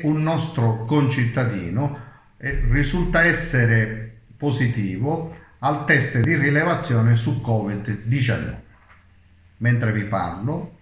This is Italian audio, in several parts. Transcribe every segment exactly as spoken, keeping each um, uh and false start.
un nostro concittadino eh, risulta essere positivo al test di rilevazione su Covid diciannove. Mentre vi parlo,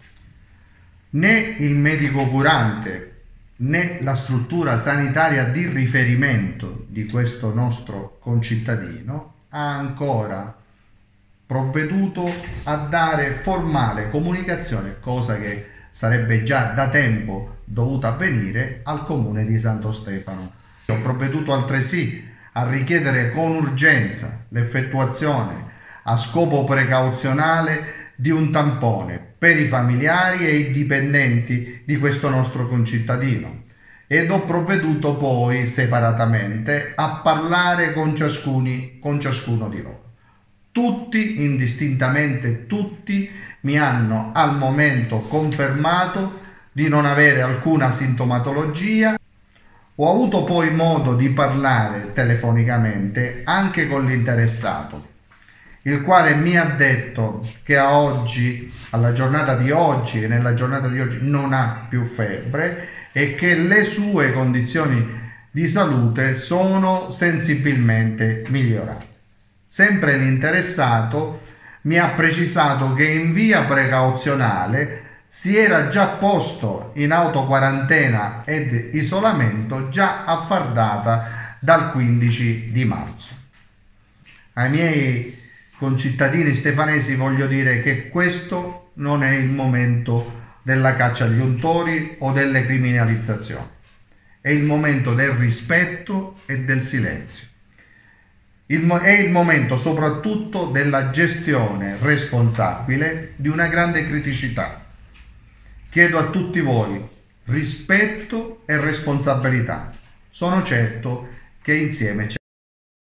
né il medico curante né la struttura sanitaria di riferimento di questo nostro concittadino ha ancora provveduto a dare formale comunicazione, cosa che sarebbe già da tempo dovuta avvenire, al comune di Santo Stefano. Ho provveduto altresì a richiedere con urgenza l'effettuazione a scopo precauzionale di un tampone per i familiari e i dipendenti di questo nostro concittadino, ed ho provveduto poi separatamente a parlare con, ciascuni, con ciascuno di loro. Tutti, indistintamente tutti, mi hanno al momento confermato di non avere alcuna sintomatologia. Ho avuto poi modo di parlare telefonicamente anche con l'interessato, il quale mi ha detto che a oggi, alla giornata di oggi e nella giornata di oggi non ha più febbre e che le sue condizioni di salute sono sensibilmente migliorate. Sempre l'interessato mi ha precisato che in via precauzionale si era già posto in autoquarantena ed isolamento già a far data dal quindici di marzo. Ai miei concittadini stefanesi voglio dire che questo non è il momento della caccia agli untori o delle criminalizzazioni, è il momento del rispetto e del silenzio. Il, è il momento soprattutto della gestione responsabile di una grande criticità. Chiedo a tutti voi rispetto e responsabilità. Sono certo che insieme